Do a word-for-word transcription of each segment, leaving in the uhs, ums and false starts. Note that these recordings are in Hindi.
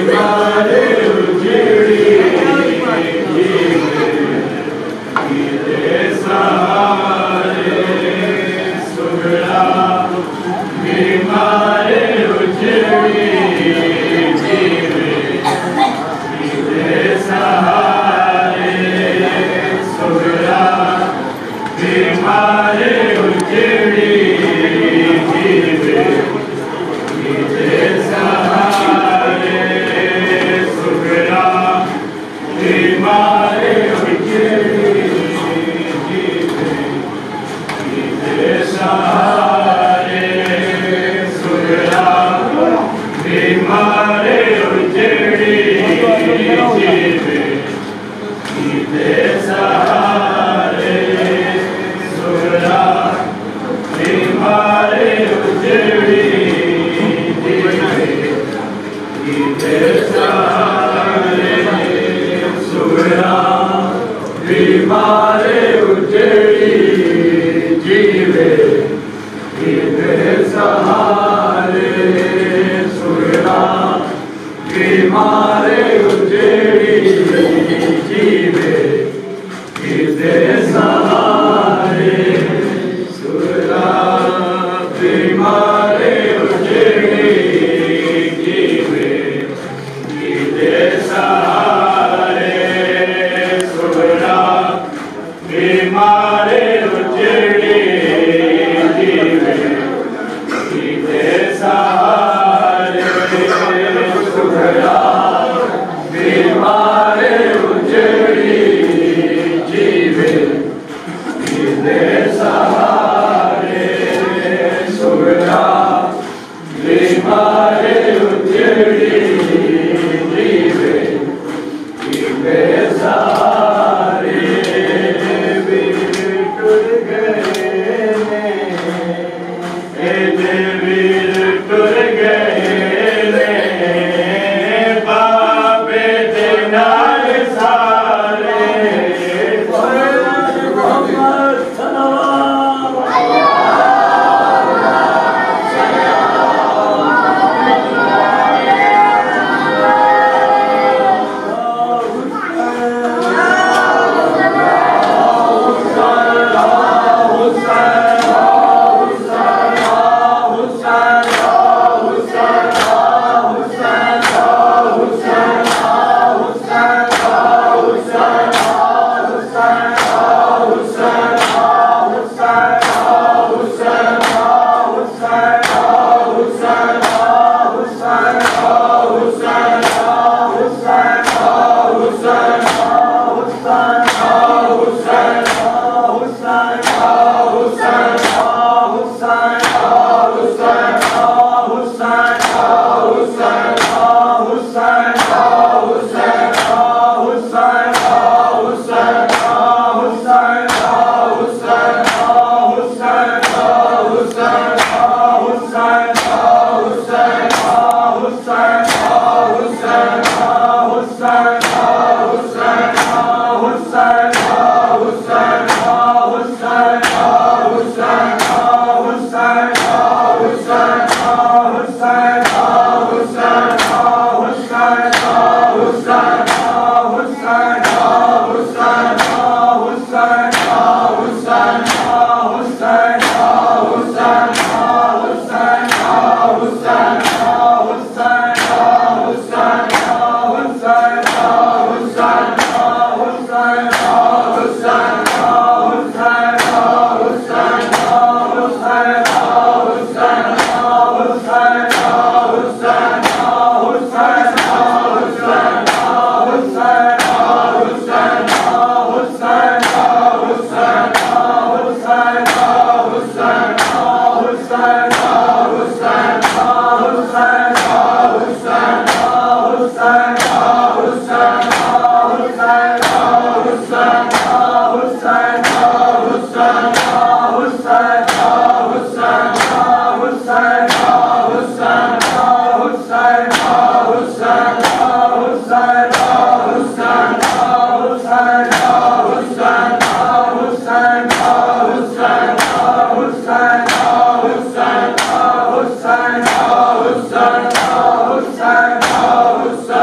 Hussain,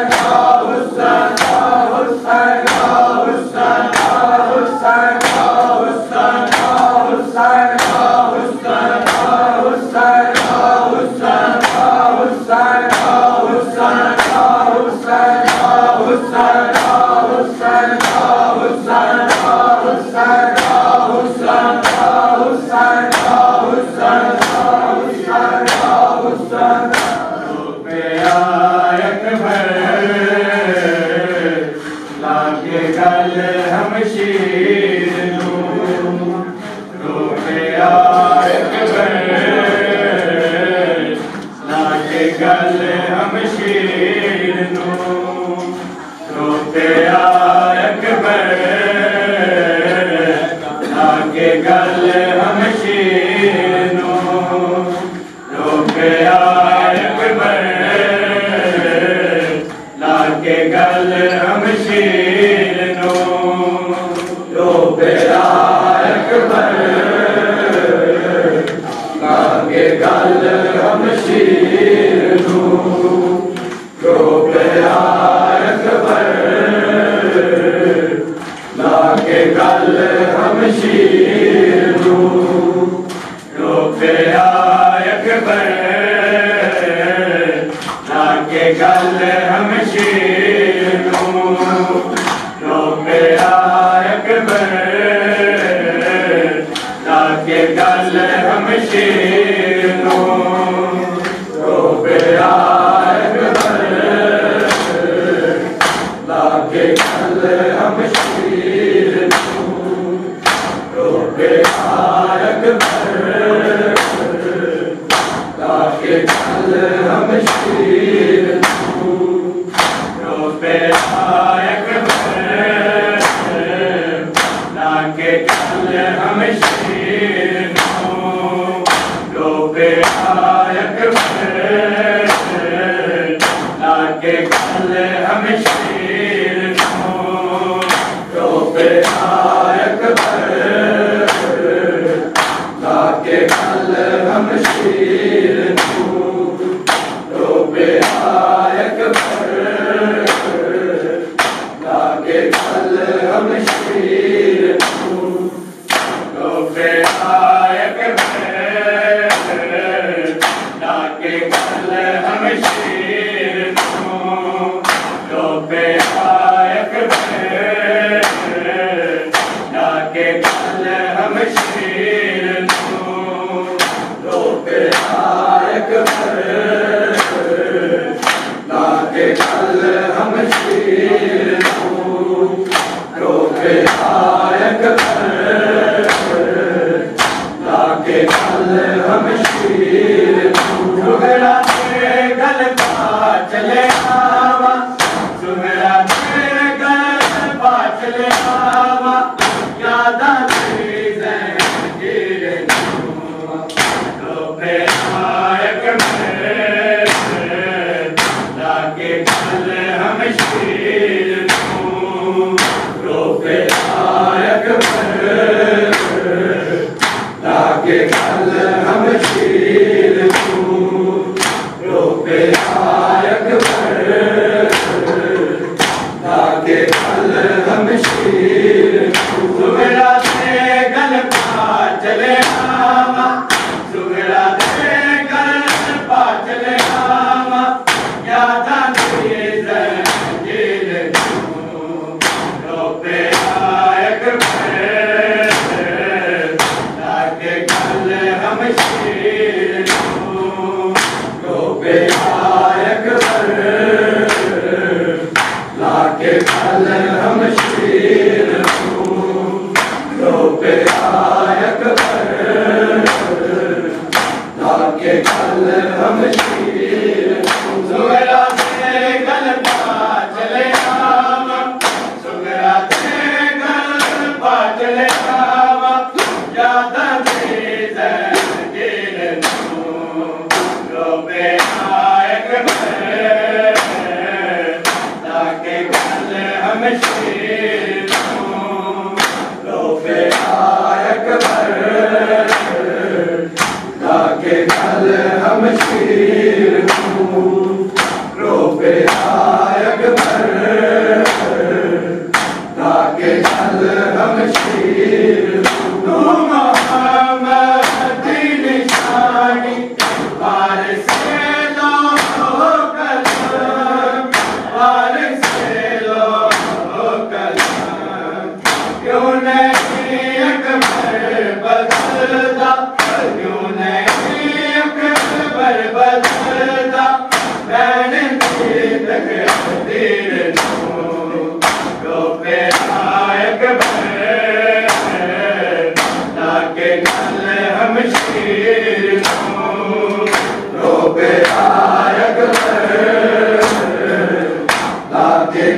हम शीर रो पे आयक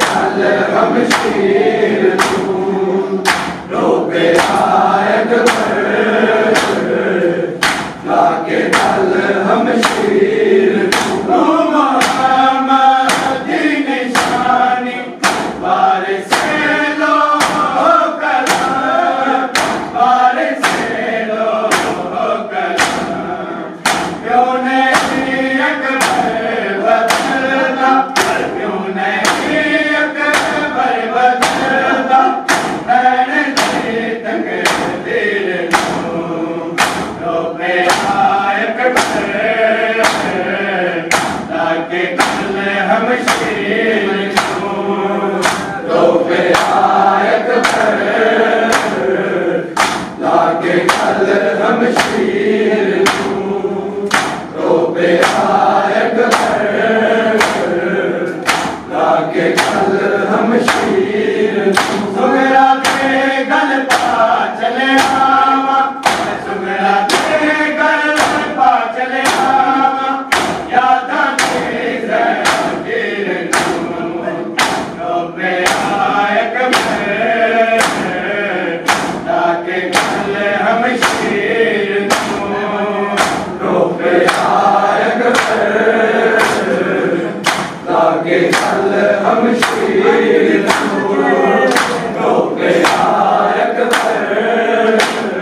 कल हम शीर तू रोके आयत पर लाके कल हम शीर तू मोहम्मद निशानी बारिश लो कलाम बारिश लो कलाम क्यों नहीं अकबर बदलता क्यों नहीं अकबर बदलता मैंने तक दिल रोके आयत पर लाके कल हम शीर रोके आयत पर लाके कल हम शीर रोके आयत पर लाके कल हम शीर सुमेरा के गल पा चले आवा सुमेरा के गल पा चले आवा यादां के ज़हीर रोके आयत पर लाके कल हम शीर रोके आयत पर लाके कल हम शीर रोके आयत पर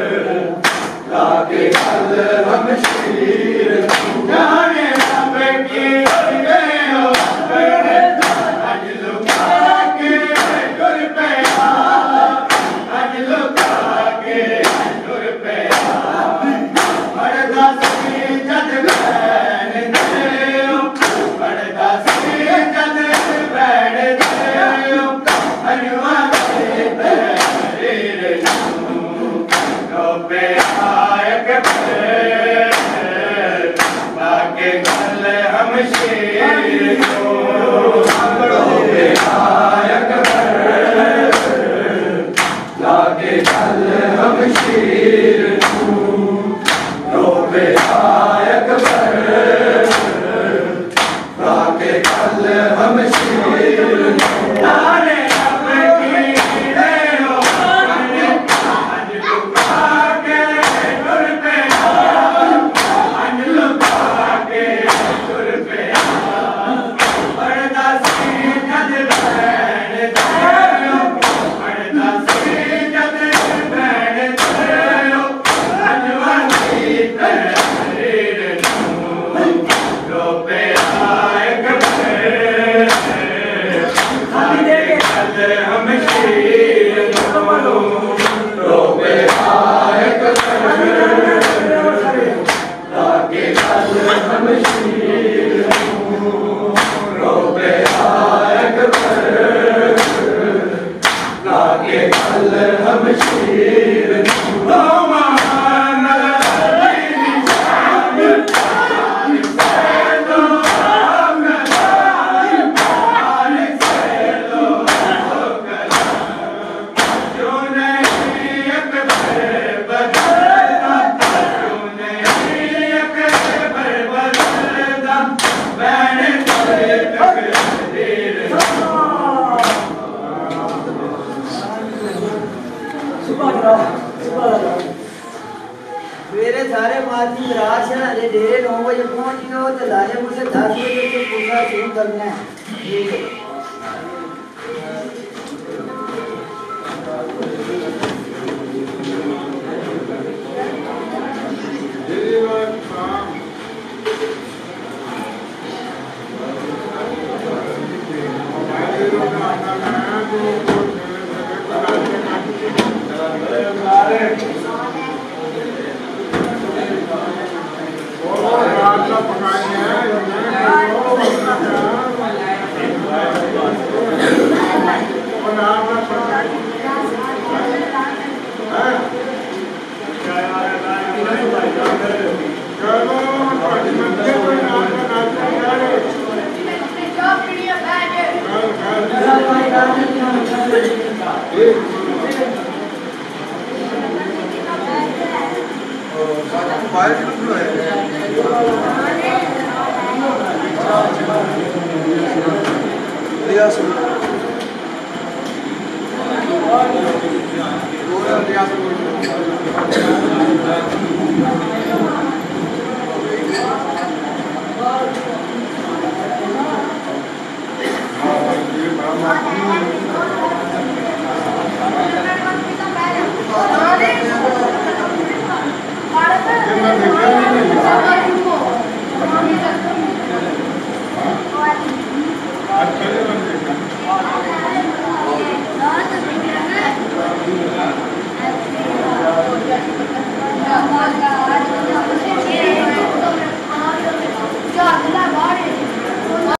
लाके कल हम शीर जाने रब की गए हो आज लुका के गुर पे आज लुका के गुर पे बड़दा सी जद बैन दे बड़दा सी जद बैन दे अनुआ के तहरीर रोके आयत पर लाके कल हम शीर रोके आयत पर लाके कल हम शीर रोके आयत पर लाके कल हम शीर नारे रब की गए हो आज लुका के गुर पे आज लुका के गुर पे बड़दा सी जद बैन दे बड़दा सी जद बैन दे अनवर की तहरीर रोके आयत पर लाके कल हम शीर रोके आयत पर लाके कल हम शीर रोके आयत पर लाके कल हम शीर मेरे सारे माती रात है अरे डेढ़ नौ बजे पहुंच गए हो तो लाले मुझे दस बजे से पूरा शुरू करना है ठीक है Yes. प्रयास